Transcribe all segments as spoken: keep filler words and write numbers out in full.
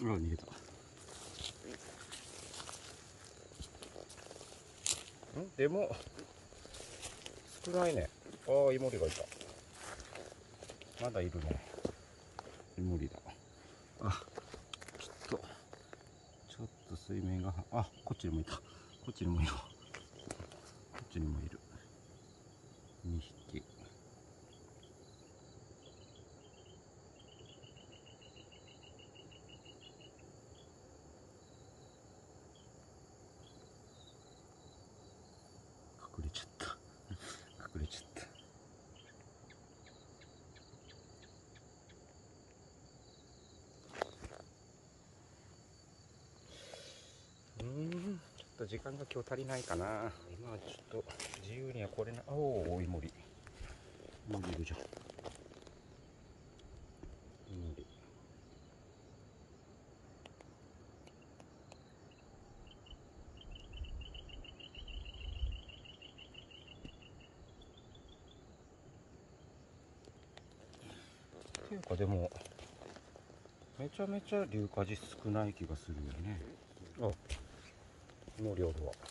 あ、逃げた。んでも少ないね。ああ、イモリがいた。まだいるね。イモリだ。あ、ちょっとちょっと水面が、あ、こっちにもいた。こっちにもいるわ。こっちにもいる。にひき。隠れちゃった隠れちゃった。うーん、ちょっと時間が今日足りないかな。今はちょっと自由には来れない。おお、イモリ。イモリいるじゃん。イモリ。っていうかでもめちゃめちゃ硫化実少ない気がするよね。あ、イモリおるわ。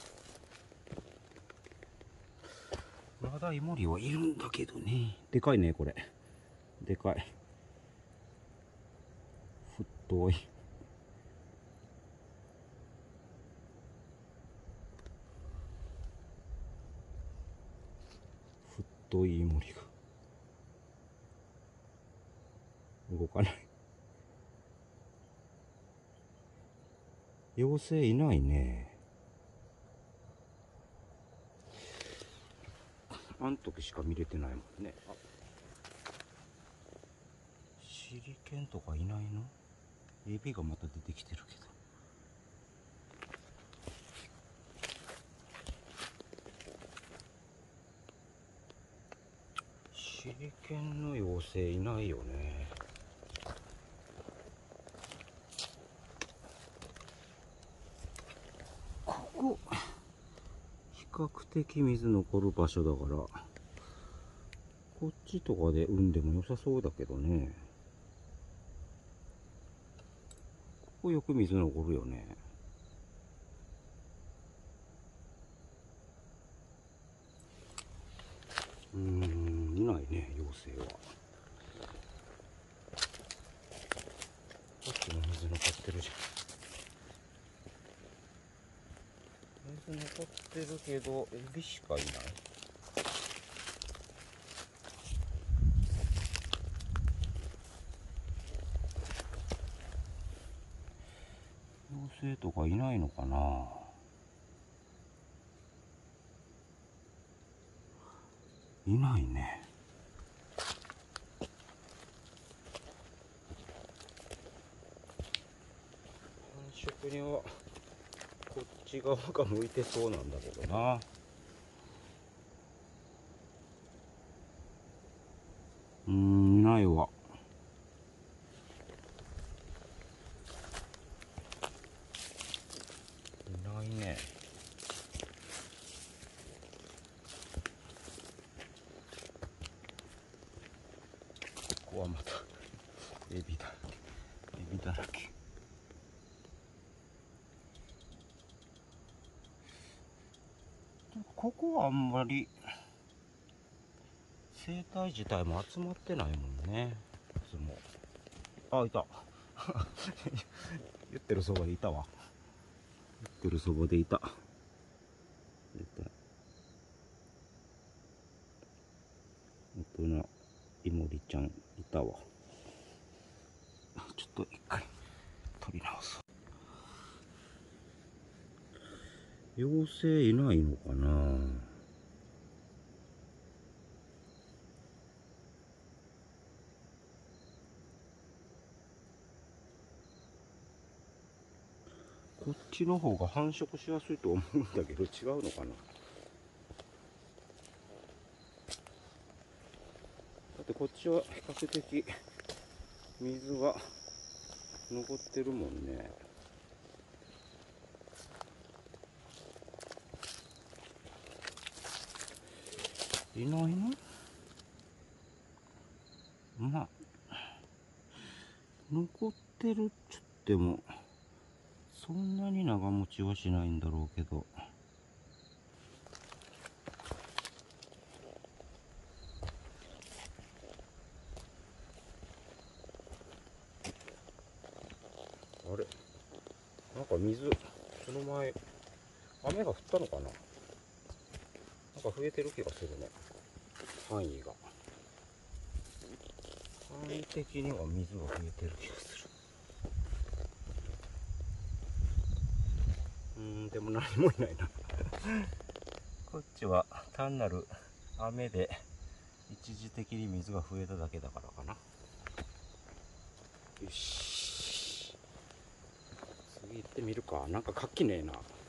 まだイモリはいるんだけどね。でかいね、これ。でかい。太い。太いイモリが。動かない。妖精いないね。あん時しか見れてないもんね。あ、シリケンとかいないの？エビがまた出てきてるけど。シリケンの妖精いないよね。ここ比較的水残る場所だから、こっちとかで産んでも良さそうだけどね。ここよく水残るよね。うーん、いないね、妖精は。こっちも水残ってるじゃん。水残ってるけど、エビしかいない。妖精とかいないのかな。いないね。繁殖にはこっち側が向いてそうなんだけどな。うーん、いないわ。いないね。ここはまたエビだらけ。エビだらけ。ここはあんまり生態自体も集まってないもんね。いつも。あ、いた。言ってるそばでいたわ。言ってるそばでいた。いた。大人イモリちゃんいたわ。ちょっと一回取り直そう。妖精いないのかな。こっちの方が繁殖しやすいと思うんだけど、違うのかな。だってこっちは比較的水が残ってるもんね。いないの？まあ残ってるっちゅってもそんなに長持ちはしないんだろうけど、あれなんか水、その前雨が降ったのかな、なんか増えてる気がするね、範囲が。範囲的には水が増えてる気がする。うーん、でも何もいないなこっちは単なる雨で一時的に水が増えただけだからかな。よし、次行ってみるか。なんか活気ねえな。